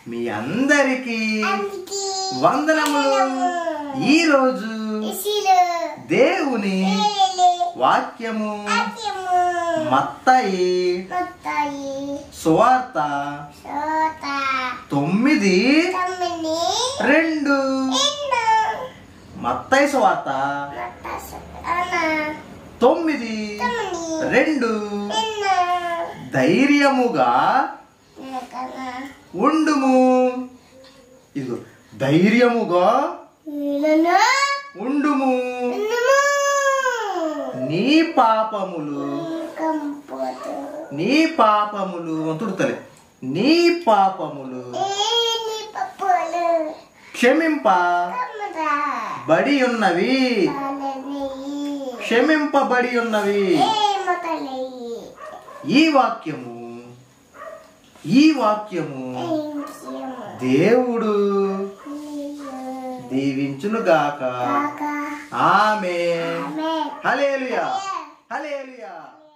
మీ అందరికీ వందనములు. ఈరోజు దేవుని వాక్యము మత్తయి సువార్త 9:2. మత్తయి సువార్త 9:2. ధైర్యముగా ఉండుము. ఇదిగో ధైర్యముగా ఉండుము. నీ పాపములు తుడుతలే నీ పాపములు క్షమింపబడి ఉన్నవి. ఈ వాక్యము దేవుడు దీవించునుగాక. ఆమేన్. హల్లెలూయా.